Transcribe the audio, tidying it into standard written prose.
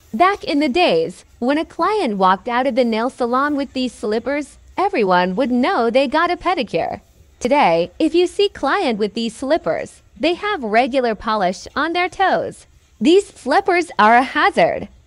Back in the days, when a client walked out of the nail salon with these slippers, everyone would know they got a pedicure. Today, if you see client with these slippers, they have regular polish on their toes. These slippers are a hazard.